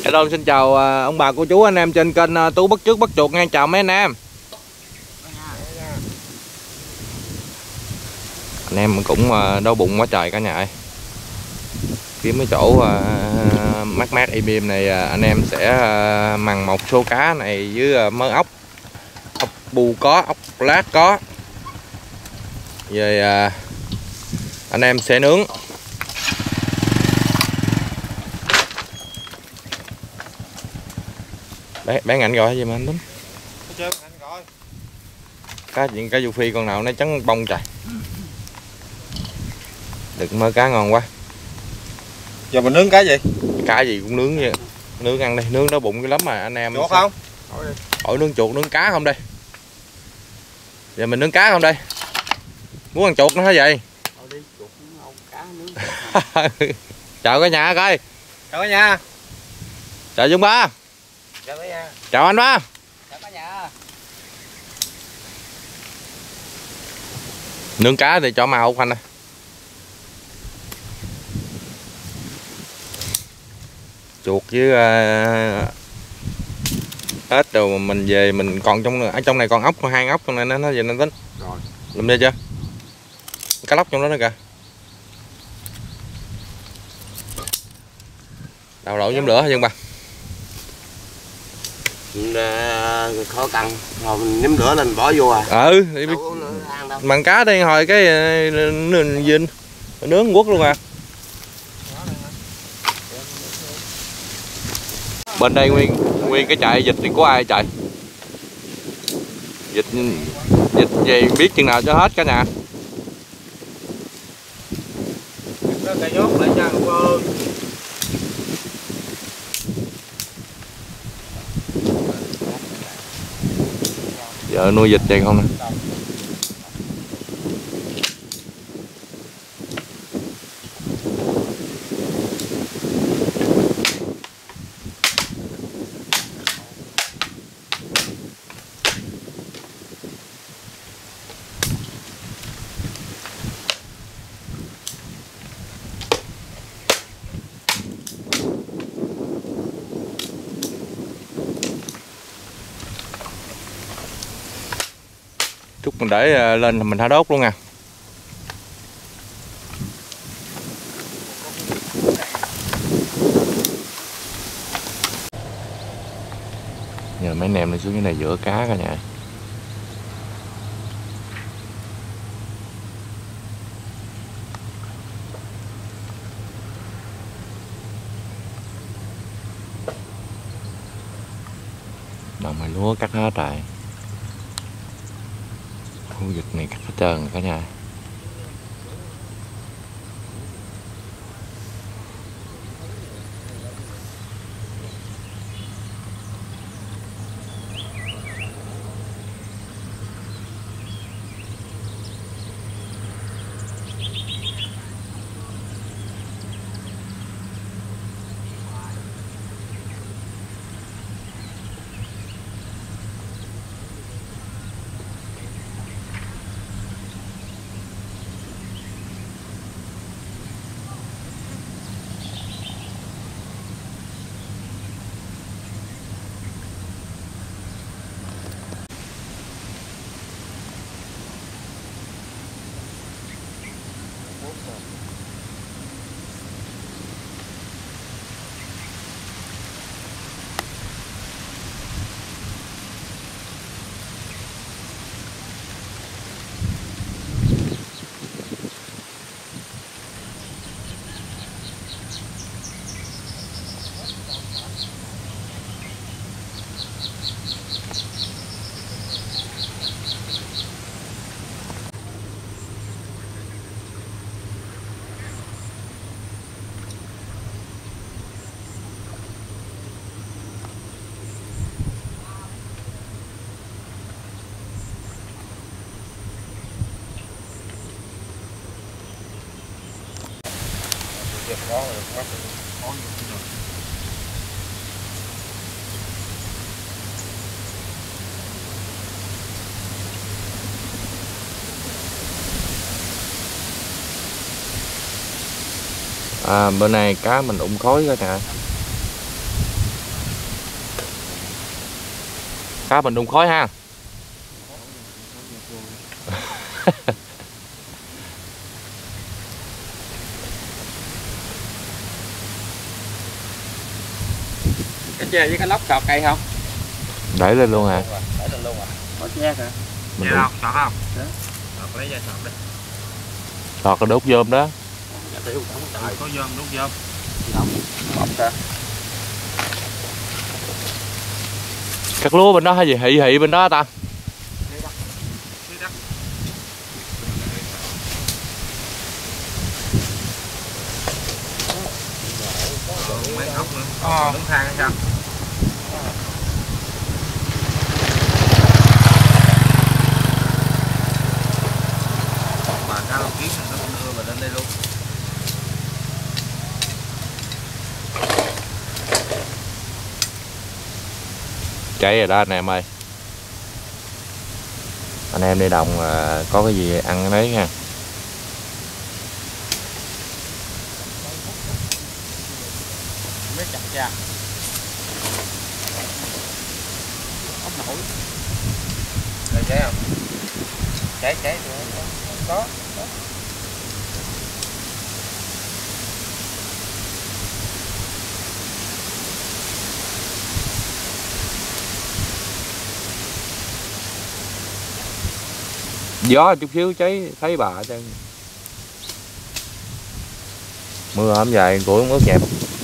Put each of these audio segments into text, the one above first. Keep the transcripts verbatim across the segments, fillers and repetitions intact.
Hello, xin chào ông bà cô chú anh em trên kênh Tú Bắt Chước Bắt Chuột nha. Chào mấy anh em. Anh em cũng đau bụng quá trời cả nhà ơi. Kiếm cái chỗ mát mát im im này anh em sẽ mần một số cá này với mớ ốc. Ốc bu có, ốc lát có. Rồi anh em sẽ nướng. Bé, bé ngạnh gọi gì mà anh Tính? Cá chuyện cá du phi con nào nó trắng bông trời. Được mớ cá ngon quá. Giờ mình nướng cá gì? Cá gì cũng nướng vậy. Nướng ăn đi, nướng nó bụng cái lắm mà anh em. Chuột không? Hỏi nướng chuột, nướng cá không đây? Giờ mình nướng cá không đây? Muốn ăn chuột nữa hả vậy? Chào cả nhà coi. Chào cả nhà. Chào Dung Ba. Chào cả nhà. Chào anh Ba. Chào cả nhà. Nướng cá thì cho màu anh ơi. Chuột với uh, ếch rồi mình về mình còn trong ở trong này còn ốc, hai ốc trong này nó nó về nên Tính. Rồi. Làm đi chưa? Cá lóc trong đó nữa kìa. Đào đậu nhóm lửa hả Dung Ba? Khó căng, rồi mình nhắm lửa lên bỏ vô à. Ừ, thì mặn cá đây hồi cái vinh nướng quất luôn à. Bên đây nguyên nguyên cái chạy vịt thì của ai chạy? Vịt vịt gì biết chừng nào cho hết cả nhà. Giờ nuôi vịt vậy không nè. Chút mình để lên là mình thả đốt luôn nha. Giờ mấy anh em đi xuống cái này giữa cá cả nhà. Đồng mày lúa cắt hết rồi. Khu vực này cắt hết trơn cả nhà. À, bữa nay cá mình ụng khói cả nè. Cá mình đun khói ha. Cái chè với cái lóc sọt cây không? Đẩy lên luôn hả? Đẩy lên luôn à? Có chè hả? Mình Chè đun... không? Sọt không? Sọt lấy ra sọt đi. Sọt cái đốt dơm đó. Có dơm đốt dơm. Bọc ra. Cắt lúa bên đó hay gì? Hị hị bên đó ta? Ờ. Đứng thang hay sao? Mà cá lóc kiến nó cũng đưa vào lên đây luôn. Cháy rồi đó anh em ơi. Anh em đi đồng à, có cái gì ăn đấy nha. Mấy chặt cha. Ốc nổi. Đây cháy không? Cháy cháy được. Có. Có. Gió chút xíu cháy thấy bà chứ. Mưa ấm dài củi không ướt nhẹp.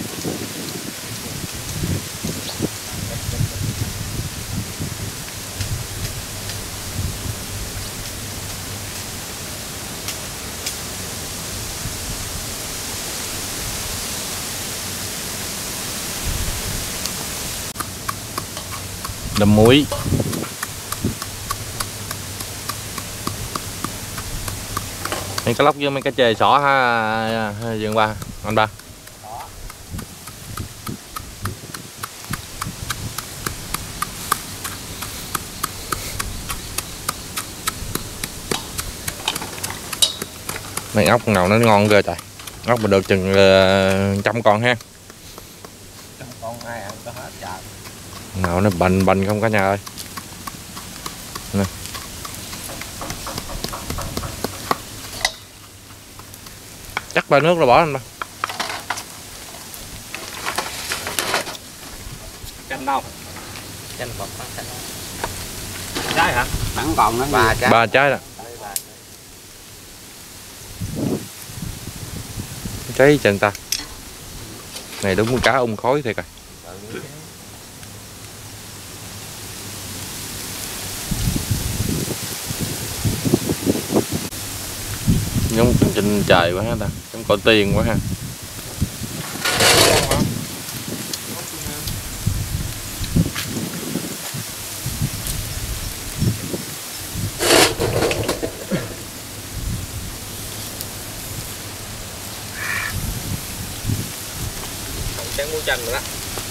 Đâm muối. Mấy cá lóc với mấy cá chê xỏ ha Dương Ba, anh Ba. Mấy ốc nào nó ngon ghê trời. Ốc mình được chừng uh, trăm con ha. Trăm con ai ăn có hết trời. Nào nó bành bành không cả nhà ơi. Nè. Chắc ba nước rồi bỏ anh Ba. Chanh đâu? Chanh bột bán chanh. Trái hả? Vẫn còn nữa. Ba trái. Ba trái rồi. Cháy chân ta. Này đúng con cá ung khói thiệt rồi. Giống trên trời quá ha ta, giống cỏ tiên quá ha. Tráng muối chanh rồi đó.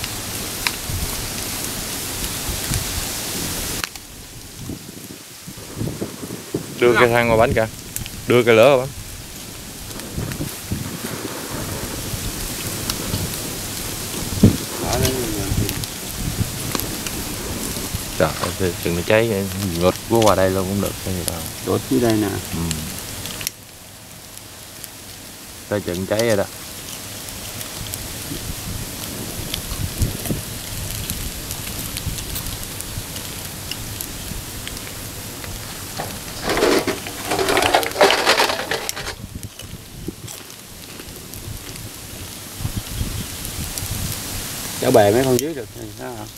Đưa cái thang vào bánh kìa. Đưa cái lửa vào bánh. Trời ơi, chừng nó cháy ngột của qua đây luôn cũng được cái gì đâu. Đốt dưới đây nè. Ừ. Tới chừng cháy rồi đó. Chở bè mấy con dưới được thì sao hả?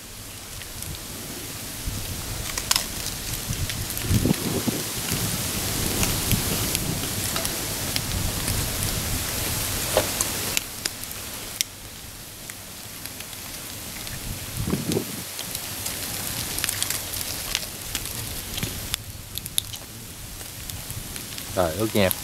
Trời ướt nhẹp.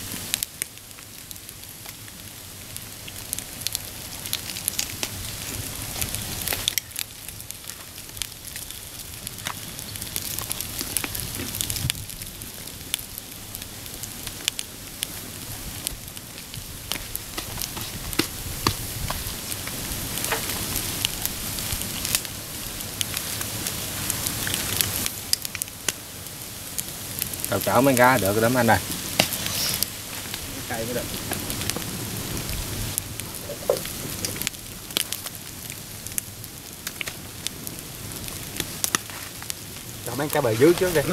Đào chảo mấy cá được lắm anh ơi. Cây mới được. Cho mấy cá bờ dưới trước đi.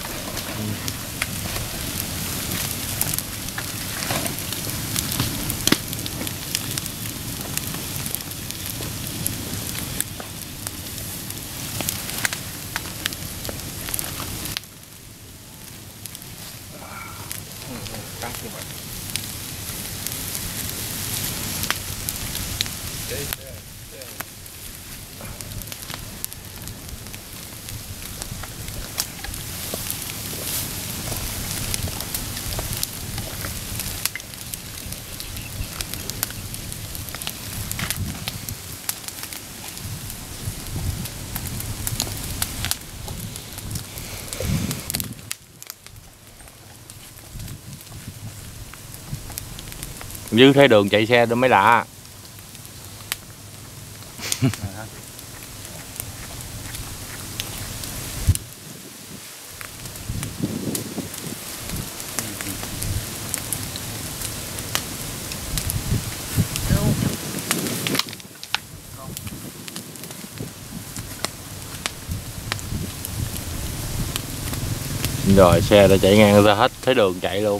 Cắt như vậy. Dư thấy đường chạy xe mới lạ. Rồi xe đã chạy ngang ra hết thấy đường chạy luôn.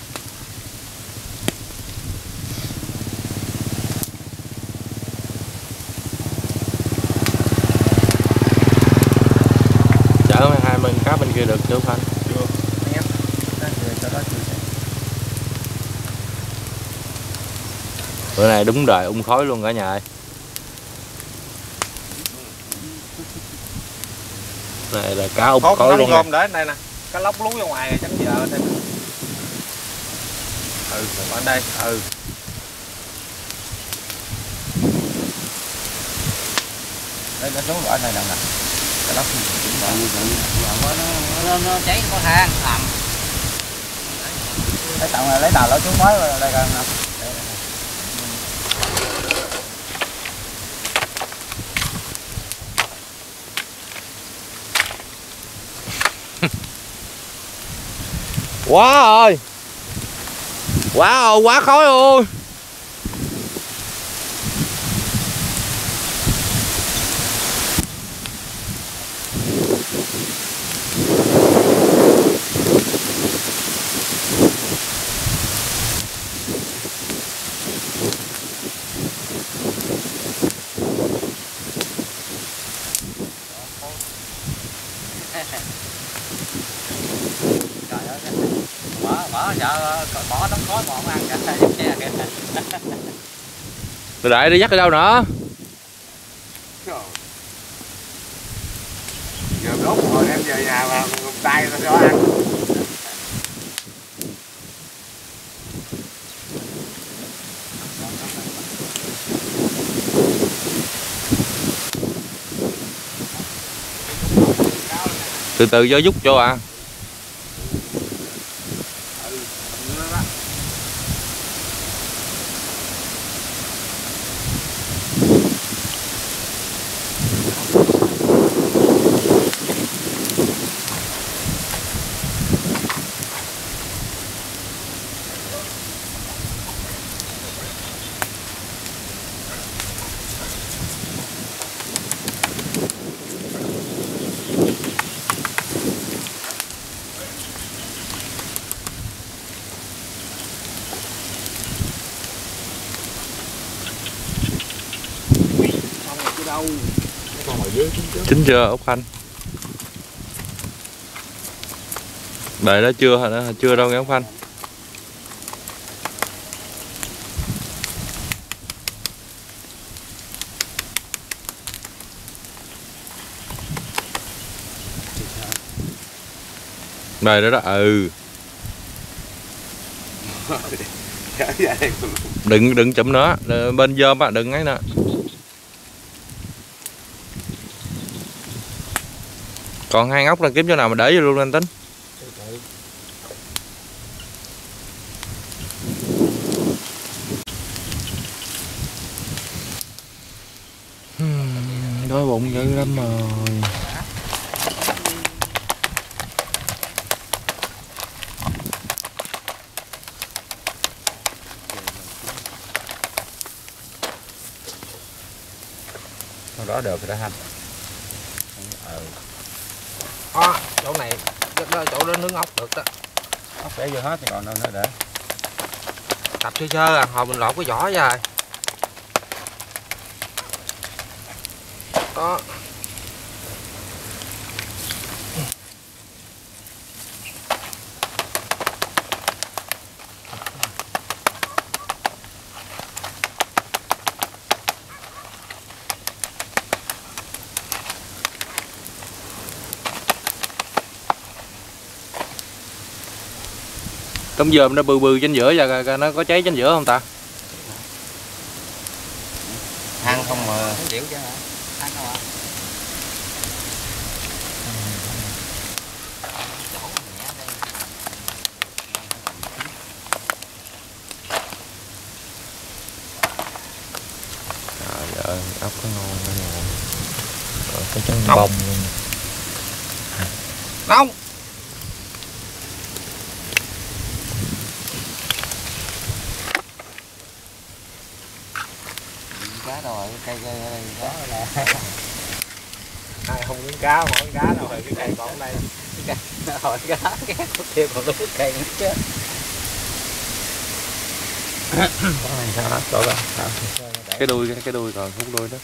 Chở hai bên cá bên kia được chưa Khanh? Chưa. Ép. Cho đó chưa. Bữa nay đúng đời ung khói luôn cả nhà ơi. Này là cá ung khói luôn nè. Để đây nè. Cá lóc lú ra ngoài rồi tránh giờ đây. Ừ, ở đây. Ừ. Đây nó xuống ở đây nè. Cái lóc nó, nó, nó cháy có than làm lấy tặng là lấy tàu lỗ xuống mới rồi đây coi nè. Quá ơi. Quá ơi, quá khói luôn. trời ơi bỏ bỏ sợ bỏ đóng khói mà không ăn cả xe kìa. Tôi đợi đi dắt đi đâu nữa. Giờ đốt rồi em về nhà mà ngục tay tao cho ăn. Từ từ cho giúp cho à. Chín chưa Úc Khanh? Đợi đó chưa hả? Chưa đâu nghe Úc Khanh. Đây đó đó, ừ. Đừng đừng chụm nữa, bên dơm á, đừng ấy nè. Còn hai ngóc là kiếm chỗ nào mà để vô luôn anh Tính. Đói bụng dữ lắm rồi. Sau đó được rồi đó anh. Ừ. À, chỗ này đó, chỗ đó nướng ốc được đó. Ốc để vô hết thì còn đâu nữa để. Tập sơ sơ à, hồi mình lột cái vỏ ra rồi. Đó. Tôm dườm nó bự bự trên giữa và nó có cháy trên giữa không ta? Than không mà. Chịu chứ hả? Than không ạ? Trời ơi, ốc có ngon đó nha. Rồi cái chân bông luôn. Nóng. Cá rồi, cây cây ở đây cá là ai không miếng cá, mỗi miếng cá đâu rồi cái cây còn ở đây. Cái cây hồi cá cái có kia còn cái cây nữa chứ. Con này sao hết rồi đó. Cái đuôi cái, cái đuôi còn khúc đuôi đó.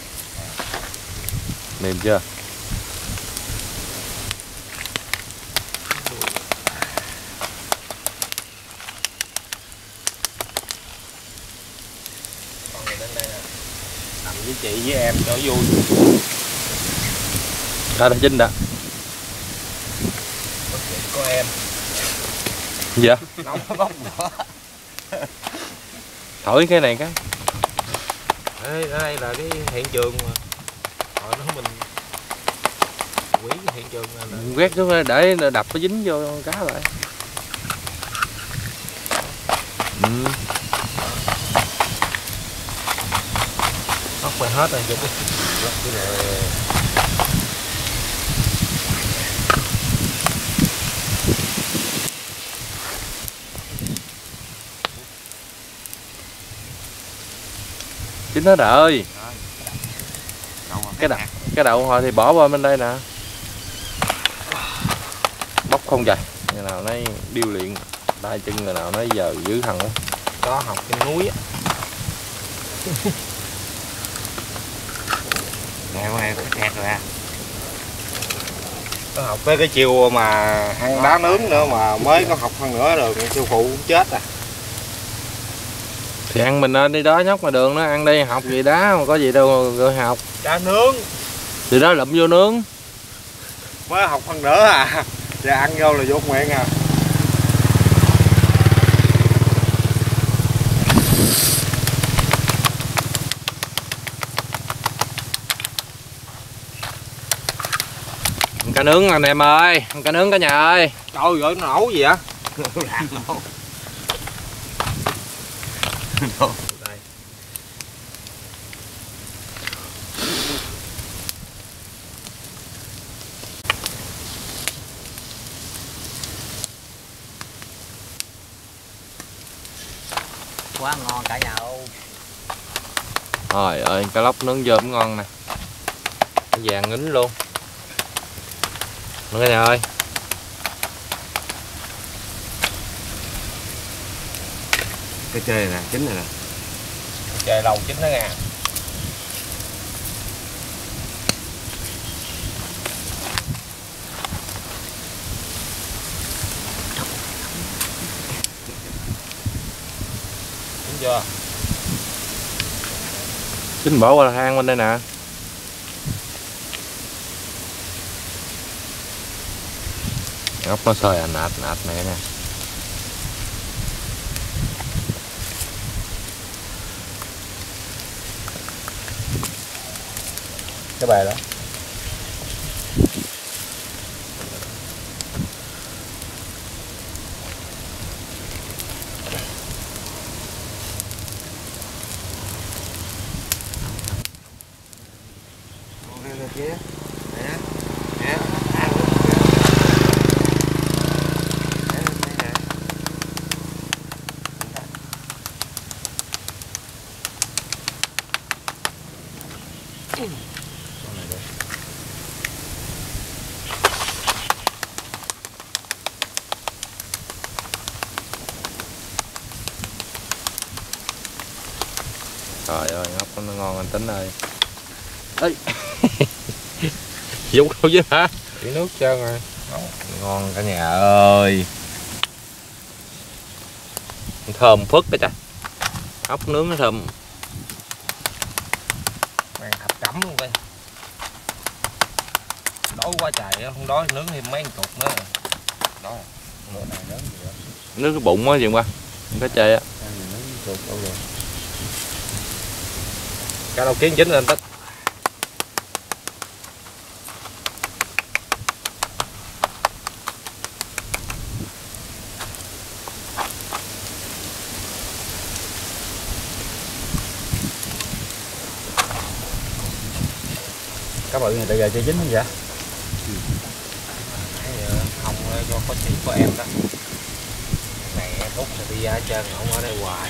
Mềm chưa? Con này lên đây nè. Nằm với chị với em cho vui. Ra đây Trinh đã. Có chị có em. Dạ. Nóng bốc nữa. Thổi cái này cái. Đây, đây là cái hiện trường mà họ nói mình quỷ cái hiện trường này là... Quét xuống để đập nó dính vô cá lại. Ừ. Ốc mày hết rồi chụp cái này. Chín hết rồi. Cái đậu, cái đậu hồi thì bỏ qua bên đây nè. Bóc không dài. Người nào nấy điêu luyện tay chân, người nào nấy giờ giữ thằng đó. Có học trên núi á. nè con này cũng kẹt rồi à. Có học tới cái chiều mà ăn đá nướng nữa mà mới có học hơn nữa rồi siêu phụ cũng chết à. Thì ăn mình lên đi đó, nhóc mà đường nó ăn đi, học gì đá mà có gì đâu rồi học. Đá nướng. Thì đó lụm vô nướng. Mới học hơn nữa à. Và ăn vô là vô miệng à. Cá nướng anh em ơi, cá nướng cả nhà ơi. Trời ơi nó nấu gì vậy? Đây. Quá ngon cả nhà ơi. Trời ơi, cá lóc nướng dơm ngon nè. Cái vàng ngính luôn. Cả nhà ơi. Cái chơi nè, chín này nè. Chơi lâu chín đó nha. Chín chưa? Chính bỏ qua hang bên đây nè. Ốc nó sơi à, nạt nạt này nè. Cái bài đó. Kia nè nè ăn Trời ơi, ngóc nó ngon anh Tính ơi. Ê. Dục đâu chứ hả? Chỉ nước trơn rồi. Ngon cả nhà ơi. Thơm phức cái trời. Ốc nướng nó thơm. Màn thập cẩm luôn coi. Đói quá trời, không đói nướng thêm mấy cục nữa. Đó. Bữa này nướng gì vậy? Nước cái bụng á chuyện qua. Không có chê á. Cá đầu kiến chín lên Tích. Cá bự này bây giờ chưa chín không vậy? Ừ. Không cho có chỉ của em đó. Này đút rồi đi ra hết trơn, không ở đây hoài.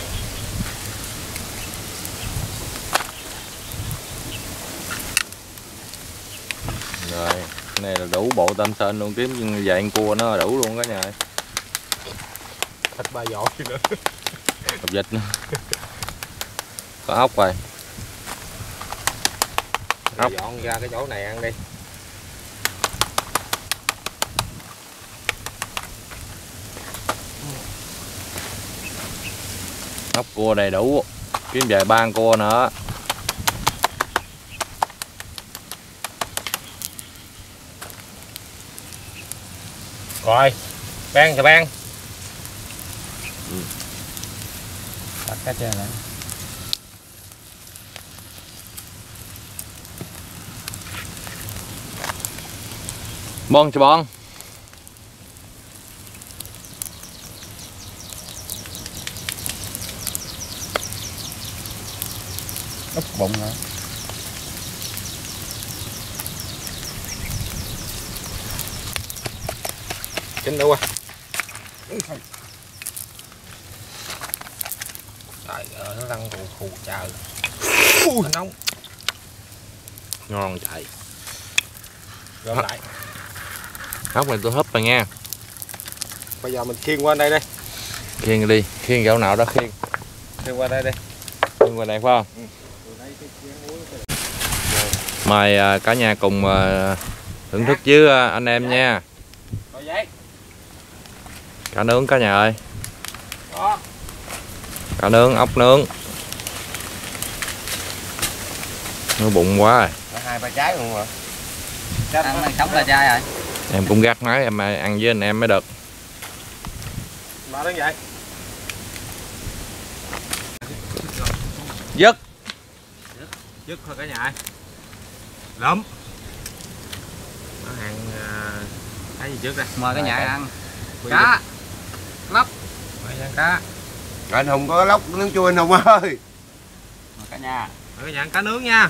Rồi, cái này là đủ bộ tam sơn luôn, kiếm vài con cua nó đủ luôn cả nhà ơi. Thịt ba giỏi nữa. Hộp vịt nữa. Có ốc rồi. Ốc. Dọn ra cái chỗ này ăn đi. Ốc cua đầy đủ, kiếm vài ba con cua nữa. Rồi, ban thì ban. Ừ. Đặt cá trên lại. Bon cho bon. Úp bụng hả? Chín đâu à? Trời ơi, nó lăn khù khù trời. Nó nóng. Ngon chạy. Gom lại. Ốc này tôi húp rồi nha. Bây giờ mình khiêng qua đây đây. Khiêng đi, khiêng gạo nào đó khiêng. Khiêng qua đây đây. Khiêng qua đây phải không? Ừ. Mời cả nhà cùng thưởng thức với anh em nha. Cá nướng cả nhà ơi. Cá nướng, ốc nướng. Nó bụng quá rồi. Hai ba trái luôn rồi. Ăn này sống là chai rồi. Em cũng gắt nói em ăn với anh em mới được. Mà đến vậy. Dứt. Dứt thôi cả nhà ơi. Lắm. Nó hàng uh, cái gì trước đây? Mời cả nhà ăn. Cá. Lóc. Mời ăn cá. Anh Hùng có lóc nướng chua anh Hùng ơi. Mời cả nhà. Mời cả nhà ăn cá nướng nha.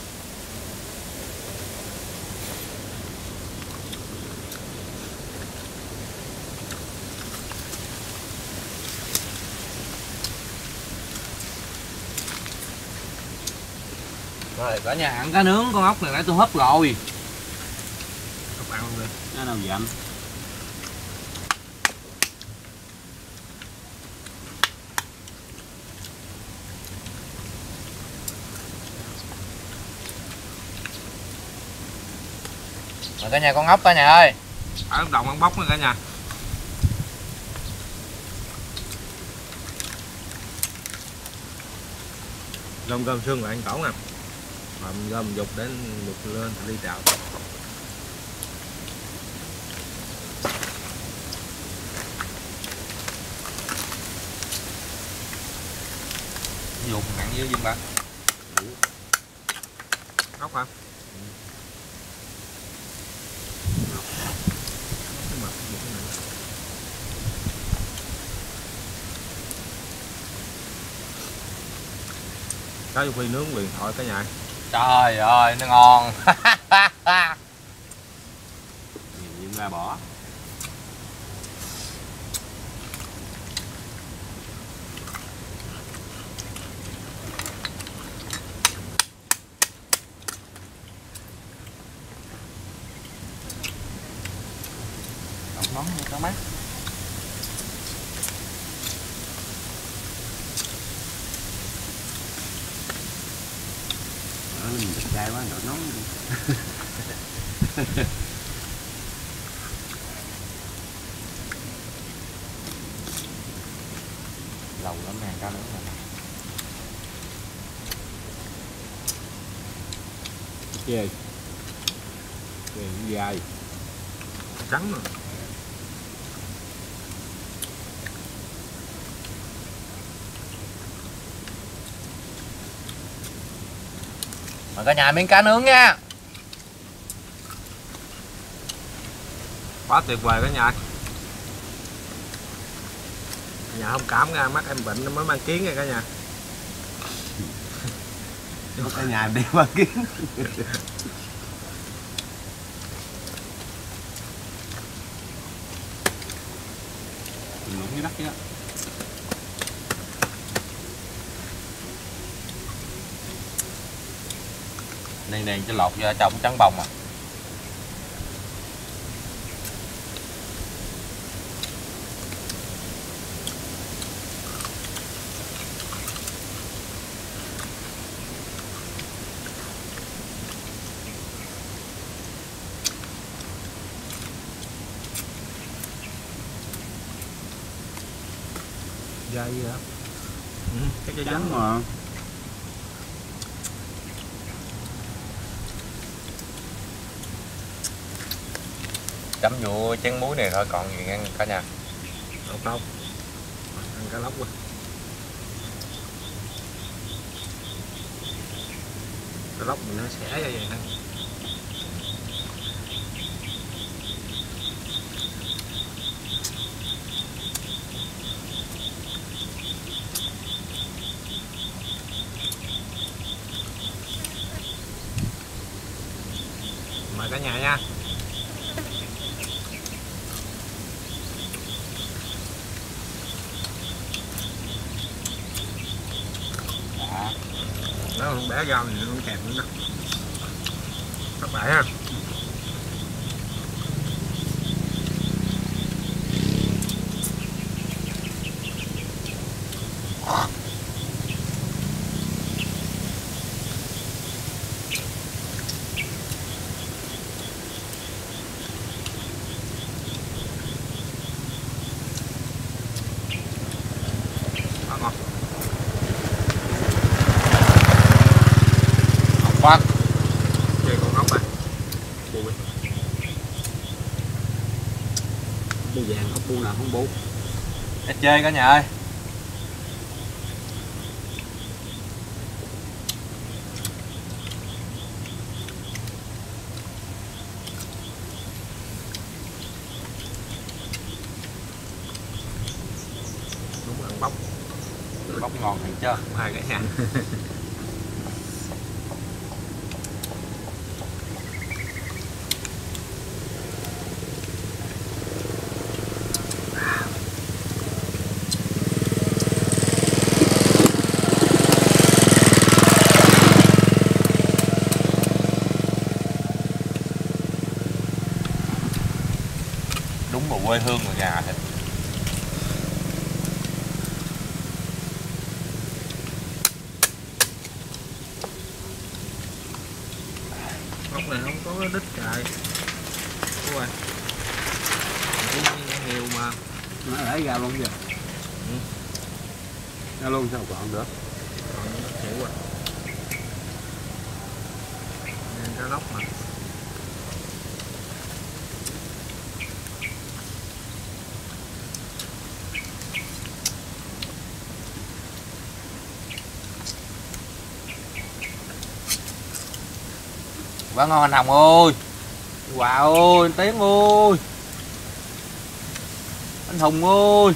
Rồi cả nhà ăn cá nướng con ốc này nãy tôi hấp rồi. Không ăn luôn đi. Nó nào dặm. Mời cả nhà con ốc cả nhà ơi. Ở đồng ăn bóc nữa cả nhà. Gom gom xương rồi ăn cẩu nè. Mà gom dục đến dục lên thì đi chào. Dục mặn dữ dương bạn. Ốc hả? Cá phi nướng huyền thoại cả nhà. Trời ơi nó ngon. Nhìn ra bỏ. nóng như cá mắt. Ờ, mình đẹp trai quá nổi nóng. Lâu lắm nè, cá nướng này. Chê chê dài trắng rồi. Mời cả nhà miếng cá nướng nha. Quá tuyệt vời cả nhà. Nhà không cảm ra mắt em bệnh nó mới mang kiến nha cả nhà. Cả nhà đi qua kiến. Lụng dưới đất chứ. Đen đen cho lột vô trong trắng bông à. Dai gì hả? Ừ, cái dây Trắng trắng mà. Chấm vô chén muối này thôi còn gì ăn cả nhà. không không ăn cá lóc quá. Cá lóc mình nó xẻ ra vậy nè. Mời cả nhà nha. Nó không bẻ rau thì nó không kèm nữa đó. Các bạn ha. Đó, ngon. Quá. Chơi con ốc à. Bu đi. Bu vàng, ốc bu nào không bu. Ít chơi cả nhà ơi. Đúng ăn bóc. Bóc ngon thiệt chưa? Hai cả nhà. Đúng một quê hương người nhà thịt. Ốc này không có đít trời. Ủa rồi. Nhiều mà. Nó lấy ra luôn kìa. Ừ. Ra luôn sao còn được. Còn chịu quá. Nên cá lóc mà. Quá ngon anh Hồng ơi. Wow ơi, anh Tiến ơi. Anh Hùng ơi.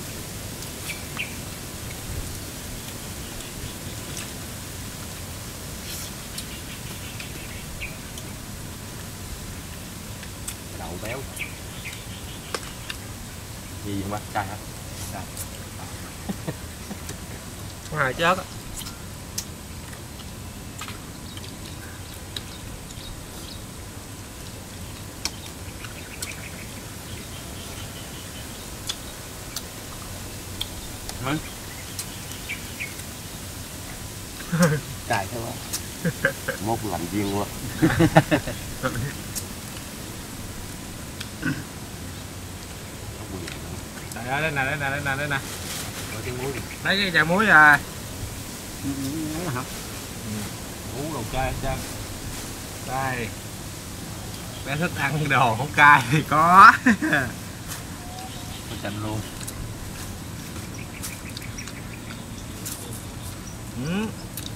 Đậu béo. Gì vậy ba? Trai hả? Trai. Có hai chết á. thế quá. Mốt làm viên quá. Đây đây nè, đây nè, đây nè, đây nè. Lấy cái chai muối à. Uống đồ cay chân. Đây. Bé thích ăn đồ không cay thì có. Có chanh luôn. Ừ.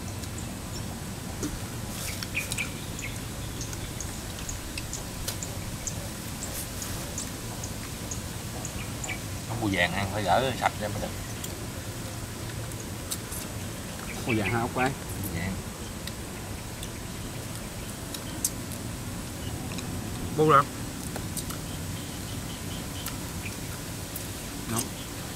Không, mùi vàng ăn phải gỡ sạch ra mới được. Ủa vàng hả ốc quay? Mùi vàng. Bu lắm. Nóng.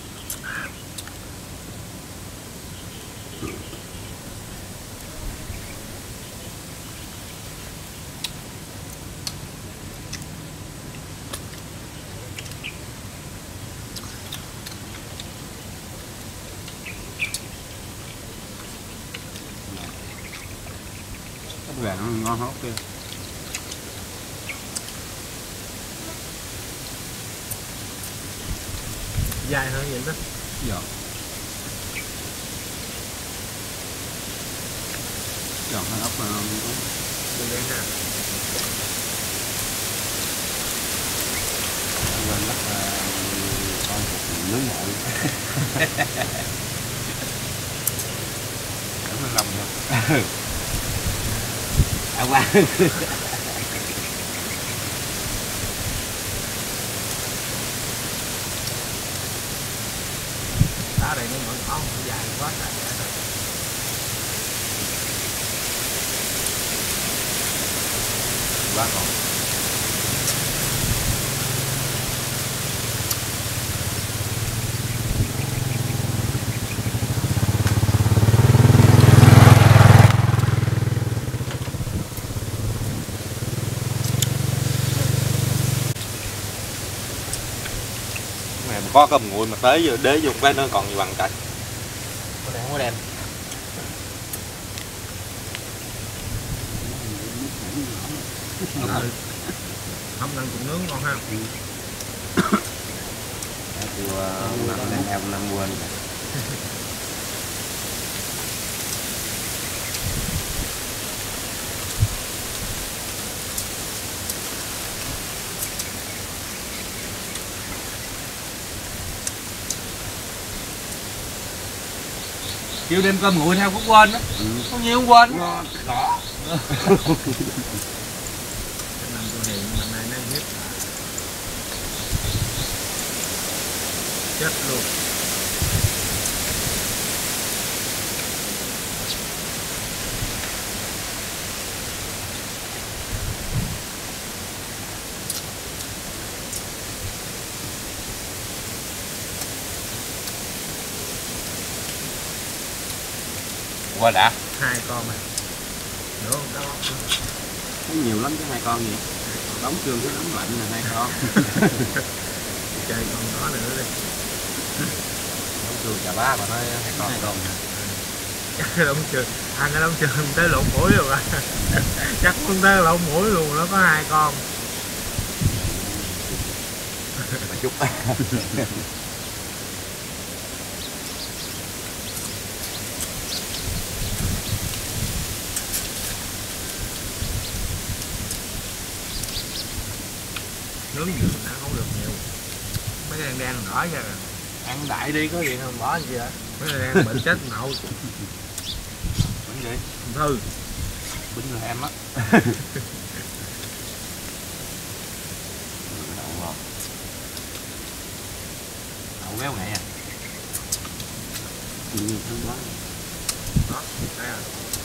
Ốc vàng nó ngon hơn ốc kia. Dài hơn vậy đó. Dạ. Giòn hơn ốc mà Đừng đen ha. quên mất con cục nướng nhậu. Để mình lòng được. À qua. Đá này nó vẫn không dài quá trời ra. Quá ngon. Này có cơm nguội mà tới giờ đế vô cái nó còn gì bằng trời. Có đen, có đen. Ừ. Không cần cũng nướng ngon ha. Chùa năm em năm quên. Kêu đem cơm nguội theo cũng quên đó. Ừ. Có nhiều không quên. Ngon. Đó. Năm tôi hiện năm nay nó hết. Chết luôn. Qua đã. Hai con mà. Nữa không đó. Có nhiều lắm chứ hai con gì. Đóng trường cái nóng lạnh là hai con. Chơi con đó nữa đi. Đóng trường chà bá mà nói hai con con. Chắc cái đống trường, ăn cái đống trường tới lộn mũi rồi à. Chắc không tới lộn mũi luôn, nó có hai con. Mà chút. Nướng nhiều ăn không được nhiều. Mấy cái đen đen đỏ ra rồi. Ăn đại đi, có gì không bỏ gì vậy? Mấy cái đen bệnh chết nậu. Bánh gì? Thư. Bánh là em á. Đậu béo này à. Ừ, thơm quá. Đó, đây à.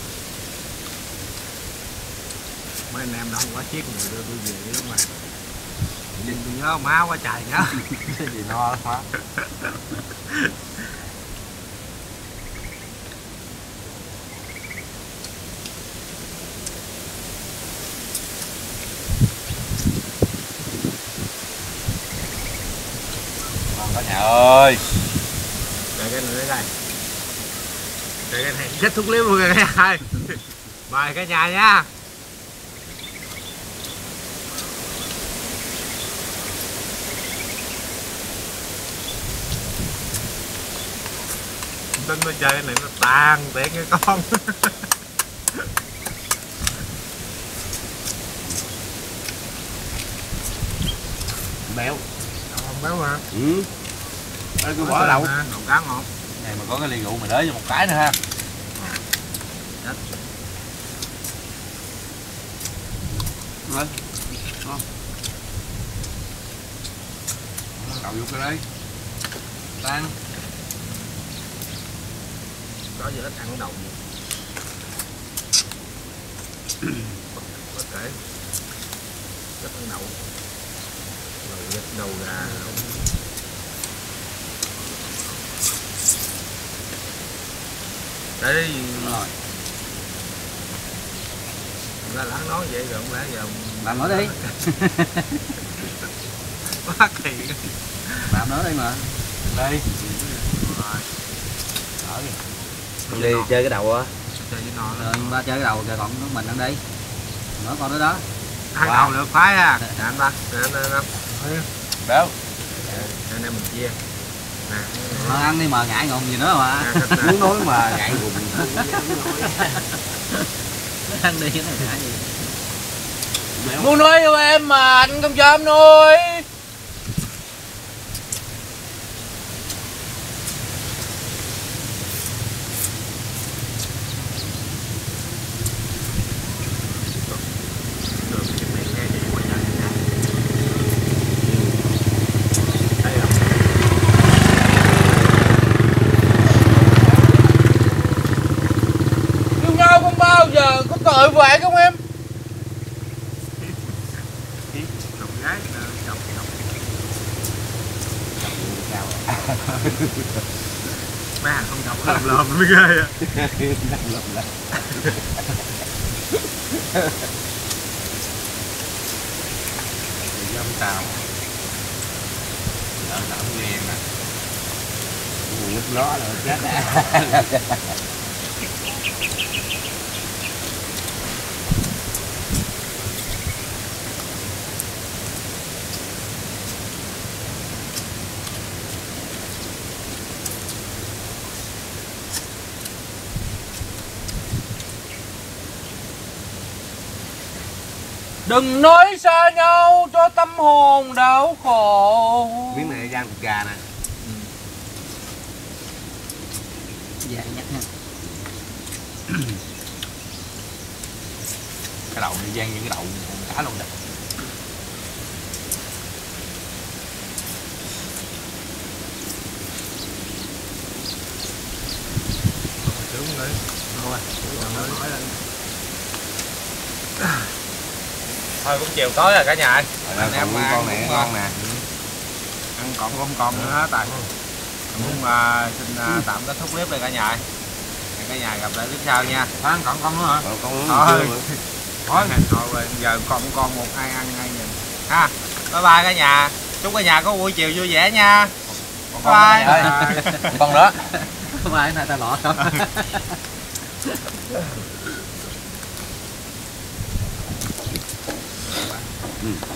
Mấy anh em đâu quá chiếc người đưa tôi về đi đúng mà. Nhìn tôi nhớ má quá trời nhớ. Cái gì no lắm hả? Ngon cả nhà ơi. Đây cái này đây. Cái này kết thúc clip luôn cả nhà. Mời cả nhà nha. Tính nó chơi cái này nó tàn tiện cái con. Béo. Không béo mà. Ừ. Đây cứ bỏ đậu. Đậu cá ngon. Này mà có cái ly rượu mày đới cho một cái nữa ha. Lên. Ngon. Đậu vô cái đấy. Tan. Có gì ít ăn đầu gì. Có thể rất ăn đậu. Đầu vịt, đầu gà. Đấy. Rồi. Ra lắng nói vậy rồi không lẽ giờ Làm nữa đi. quá kỳ. Làm nữa đi mà. Đây. Rồi. Ở Đi Đi chơi cái đầu á. chơi với nó rồi ba chơi cái đầu kìa, còn nó mình ăn đi. Nữa con nữa đó. ăn đầu được phái à. Nè anh ba. Nè anh anh anh. Béo. Anh em mình chia. Nè. Thôi ăn đi mà ngại ngùng gì nữa mà. Nè, thịt nè. Muốn nói mà ngại ngùng. Ăn đi cái này ngại gì. Muốn nuôi cho em mà anh không cho em nuôi. Được, cái này nghe vậy quá trời nha. Đây không? Yêu nhau không bao giờ có tội vạ không em? Chọc gái nè, chọc chọc. Mấy hàng không chọc lồm lồm mới ghê á. Dâm tàu. Lợn đậu ghiền nè. Nước ló rồi chết á. Đừng nói xa nhau cho tâm hồn đau khổ. Miếng này rang thịt gà nè. Dạ nhắc nha. Cái đầu này gian như cái đầu cá luôn nè. Sướng nữa. Thôi, thôi cũng chiều tối rồi cả nhà ơi. Anh em mà con này ngon nè. ăn còn không còn nữa hết tài. Muốn uh, xin uh, tạm kết thúc clip đây cả nhà ơi. Hẹn cả nhà gặp lại clip sau nha. Có ăn còn con nữa hả? Còn con Thôi. Thôi, thôi giờ còn còn một ai ăn ngay nhìn. Ha. Bye bye cả nhà. Chúc cả nhà có buổi chiều vui vẻ nha. Con Bye. bye. Con nữa. Bye này ta lọt không? Ừ.